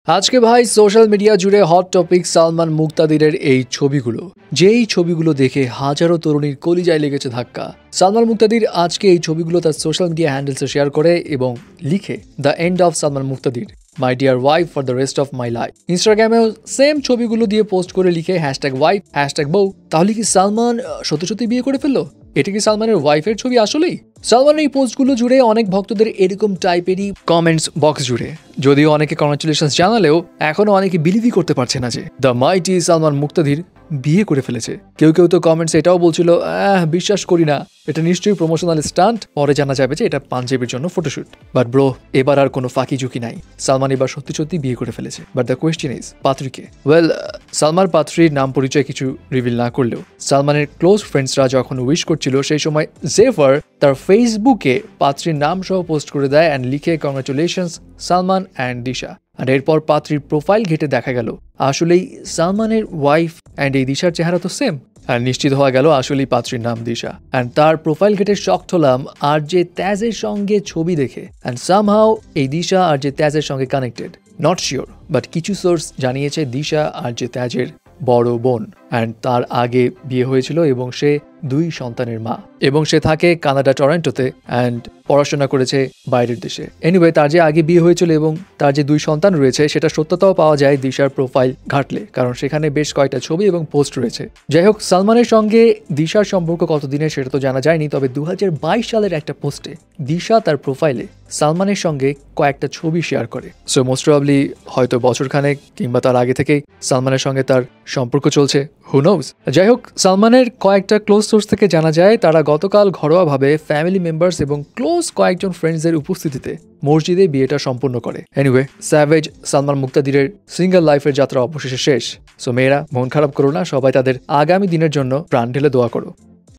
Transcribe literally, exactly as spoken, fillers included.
আজকে ভাই social media জুড়ে হট টপিক সালমান মুক্তাদিরের এই ছবিগুলো, যেই ছবিগুলো দেখে হাজারো তরুণীর কলিজায় লেগেছে ধাক্কা। সালমান মুক্তাদির আজকে এই ছবিগুলো তার সোশ্যাল মিডিয়া হ্যান্ডেলসে শেয়ার করে এবং লিখে the end of Salman Muktadir, my dear wife for the rest of my life. ইনস্টাগ্রামেও সেম ছবিগুলো দিয়ে পোস্ট করে লিখে হ্যাশট্যাগ ওয়াইফ হ্যাশট্যাগ বউ। তাহলে কি সালমান সত্যি সত্যি বিয়ে করে ফেললো? এটা কি সালমানের ওয়াইফের ছবি আসলেই? সালমানের এই পোস্টগুলো জুড়ে অনেক ভক্তদের এরকম টাইপেরই কমেন্টস বক্স জুড়ে, যদিও অনেকে কংগ্রাচুলেশনস জানালেও এখনো অনেকে বিলিভই করতে পারছে না যে দ্য মাইটি সালমান মুক্তাদির বিয়ে করে ফেলেছে। কেউ কেউ তো কমেন্টস এটাও বলছিল, আহ বিশ্বাস করি না, এটা নিশ্চয়ই প্রমোশনাল স্টান্ট, পরে জানা যাবে যে এটা পাঞ্জাবির জন্য ফটোশুট। বাট ব্রো, এবার আর কোনো ফাঁকি ঝুঁকি নাই, সালমান এবার সত্যি সত্যি বিয়ে করে ফেলেছে। বাট দ্য কোয়েশ্চেন ইজ, পাত্রীকে? ওয়েল, সালমান পাত্রীর নাম পরিচয় কিছু রিভিল না করলেও সালমানের ক্লোজ ফ্রেন্ডসরা যখন উইশ করছিল সেই সময় জেফার তার ফেসবুকে পাত্রীর নাম সহ পোস্ট করে দেয় অ্যান্ড লিখে কংগ্রাচুলেশনস সালমান অ্যান্ড দিশা। আর এরপর পাত্রীর প্রোফাইল ঘেটে দেখা গেল আসলেই সালমানের ওয়াইফ অ্যান্ড এই দিশার চেহারা তো সেম। আর নিশ্চিত হওয়া গেল আসলেই পাত্রীর নাম দিশা। অ্যান্ড তার প্রোফাইল ঘেটে শকড হলাম আর যে তেজের সঙ্গে ছবি দেখে। অ্যান্ড সামহাও এই দিশা আর যে তেজের সঙ্গে কানেক্টেড, নট শিওর, বাট কিছু সোর্স জানিয়েছে দিশা আর যে তেজের বড় বোন। অ্যান্ড তার আগে বিয়ে হয়েছিল এবং সে দুই সন্তানের মা, এবং সে থাকে কানাডা টরন্টোতে অ্যান্ড পড়াশোনা করেছে বাইরের দেশে। এনিওয়ে, তার যে আগে বিয়ে হয়েছিল এবং তার যে দুই সন্তান রয়েছে সেটা সত্যতাও পাওয়া যায় দিশার প্রোফাইল ঘাটলে, কারণ সেখানে বেশ কয়েকটা ছবি এবং পোস্ট রয়েছে। যাই হোক, সালমানের সঙ্গে দিশার সম্পর্ক কতদিনের সেটা তো জানা যায়নি, তবে দু হাজার বাইশ সালের একটা পোস্টে দিশা তার প্রোফাইলে সালমানের সঙ্গে কয়েকটা ছবি শেয়ার করে। সো মোস্ট প্রবাবলি হয়তো বছরখানেক কিংবা তার আগে থেকেই সালমানের সঙ্গে তার সম্পর্ক চলছে, হু নোজ। যাই হোক, সালমানের কয়েকটা ক্লোজ সোর্স থেকে জানা যায় তারা গতকাল ঘরোয়াভাবে ফ্যামিলি মেম্বার্স এবং ক্লোজ কয়েকজন ফ্রেন্ডসদের উপস্থিতিতে মসজিদে বিয়েটা সম্পন্ন করে। এনিওয়ে, স্যাভেজ সালমান মুক্তাদিরের সিঙ্গেল লাইফের যাত্রা অবশেষে শেষ। সো মেয়েরা মন খারাপ করো না, সবাই তাদের আগামী দিনের জন্য প্রাণ ঢেলে দোয়া করো।